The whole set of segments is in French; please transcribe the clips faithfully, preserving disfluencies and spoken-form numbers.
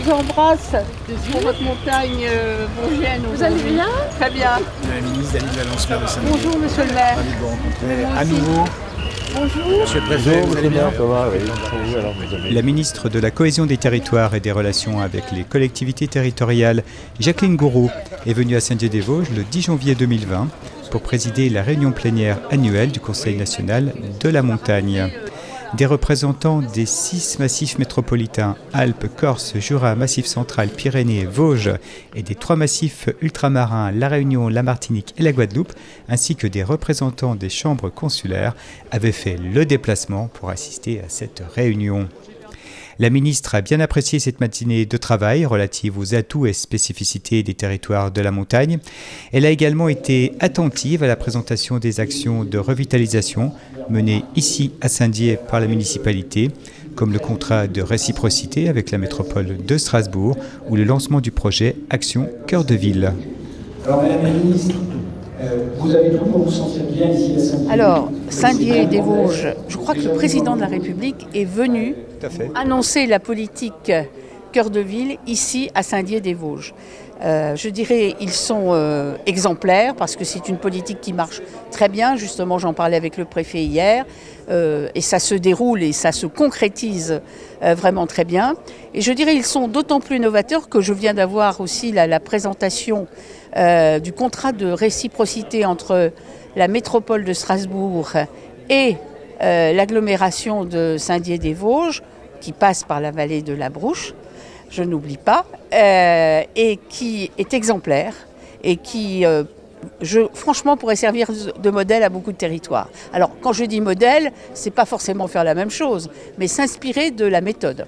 vous embrasse sur votre montagne euh, vosgienne. Vous allez bien? Très bien. La ministre Dalila Lanceur de Saint-Denis. Bonjour monsieur le maire. Ravi de vous rencontrer Moi à aussi. nouveau. Bonjour. Monsieur le préfet, vous allez bien? Ça va, oui. Alors, vous avez... La ministre de la Cohésion des Territoires et des Relations avec les collectivités territoriales, Jacqueline Gouraud, est venue à Saint-Dié-des-Vosges le dix janvier deux mille vingt pour présider la réunion plénière annuelle du Conseil national de la montagne. Des représentants des six massifs métropolitains, Alpes, Corse, Jura, Massif central, Pyrénées, Vosges, et des trois massifs ultramarins, La Réunion, la Martinique et la Guadeloupe, ainsi que des représentants des chambres consulaires, avaient fait le déplacement pour assister à cette réunion. La ministre a bien apprécié cette matinée de travail relative aux atouts et spécificités des territoires de la montagne. Elle a également été attentive à la présentation des actions de revitalisation menées ici à Saint-Dié par la municipalité, comme le contrat de réciprocité avec la métropole de Strasbourg ou le lancement du projet Action Cœur de Ville. Alors Madame la ministre, euh, vous avez tout pour vous sentir bien ici à Saint-Dié. Alors, Saint-Dié-des-Vosges, je crois que le président de la République est venu annoncer la politique Cœur de Ville ici à Saint-Dié-des-Vosges. Euh, je dirais ils sont euh, exemplaires parce que c'est une politique qui marche très bien. Justement, j'en parlais avec le préfet hier euh, et ça se déroule et ça se concrétise euh, vraiment très bien. Et je dirais ils sont d'autant plus novateurs que je viens d'avoir aussi la, la présentation euh, du contrat de réciprocité entre la métropole de Strasbourg et euh, l'agglomération de Saint-Dié-des-Vosges qui passe par la vallée de la Brouche. Je n'oublie pas, euh, et qui est exemplaire et qui, euh, je, franchement, pourrait servir de modèle à beaucoup de territoires. Alors, quand je dis modèle, c'est pas forcément faire la même chose, mais s'inspirer de la méthode.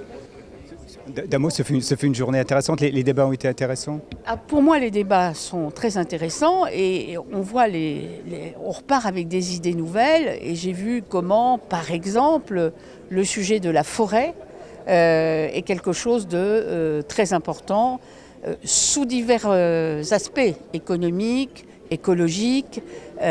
D'un mot, ce fut, ce fut une journée intéressante, les, les débats ont été intéressants? Ah, pour moi, les débats sont très intéressants et on voit les, les, on repart avec des idées nouvelles et j'ai vu comment, par exemple, le sujet de la forêt Euh, est quelque chose de euh, très important euh, sous divers euh, aspects économiques, écologiques,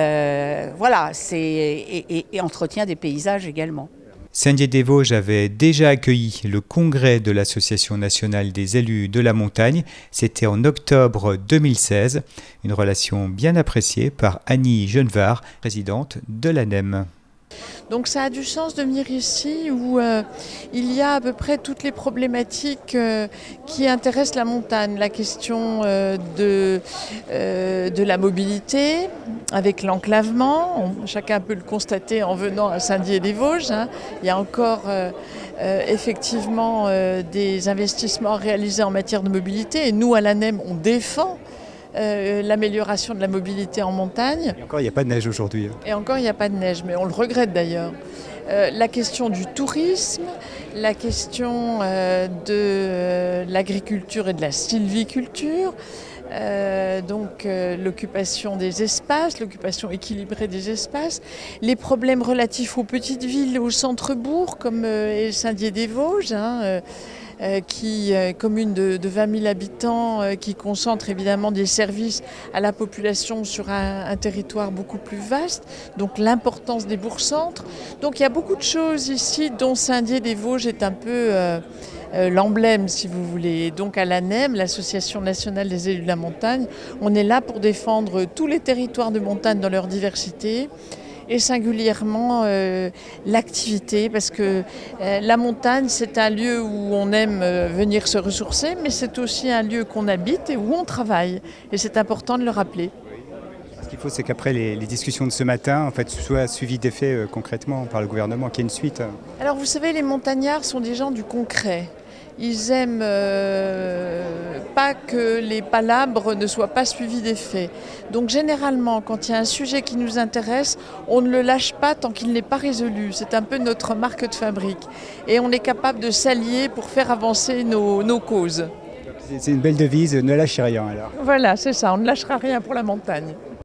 euh, voilà, c'est, et, et, et entretien des paysages également. Saint-Dié-des-Vosges avait déjà accueilli le congrès de l'Association nationale des élus de la montagne. C'était en octobre deux mille seize, une relation bien appréciée par Annie Genevard, présidente de l'A N E M. Donc ça a du sens de venir ici où euh, il y a à peu près toutes les problématiques euh, qui intéressent la montagne. La question euh, de, euh, de la mobilité avec l'enclavement. On, chacun peut le constater en venant à Saint-Dié-des-Vosges. Hein. Il y a encore euh, euh, effectivement euh, des investissements réalisés en matière de mobilité. Et nous, à l'A N E M, on défend Euh, l'amélioration de la mobilité en montagne. Et encore, il n'y a pas de neige aujourd'hui. Et encore, il n'y a pas de neige, mais on le regrette d'ailleurs. Euh, la question du tourisme, la question euh, de euh, l'agriculture et de la sylviculture, euh, donc euh, l'occupation des espaces, l'occupation équilibrée des espaces, les problèmes relatifs aux petites villes, aux centres-bourgs comme euh, Saint-Dié-des-Vosges, hein, euh, Euh, qui euh, commune de, de vingt mille habitants, euh, qui concentre évidemment des services à la population sur un, un territoire beaucoup plus vaste, donc l'importance des bourgs-centres. Donc il y a beaucoup de choses ici dont Saint-Dié-des-Vosges est un peu euh, euh, l'emblème, si vous voulez. Donc à l'A N E M, l'Association nationale des élus de la montagne, on est là pour défendre tous les territoires de montagne dans leur diversité, et singulièrement euh, l'activité, parce que euh, la montagne, c'est un lieu où on aime euh, venir se ressourcer, mais c'est aussi un lieu qu'on habite et où on travaille. Et c'est important de le rappeler. Ce qu'il faut, c'est qu'après les, les discussions de ce matin, en fait, soient suivies d'effets euh, concrètement par le gouvernement, qu'il y ait une suite. Alors vous savez, les montagnards sont des gens du concret. Ils aiment euh, pas que les palabres ne soient pas suivies des faits. Donc généralement, quand il y a un sujet qui nous intéresse, on ne le lâche pas tant qu'il n'est pas résolu. C'est un peu notre marque de fabrique. Et on est capable de s'allier pour faire avancer nos, nos causes. C'est une belle devise, ne lâchez rien alors. Voilà, c'est ça, on ne lâchera rien pour la montagne.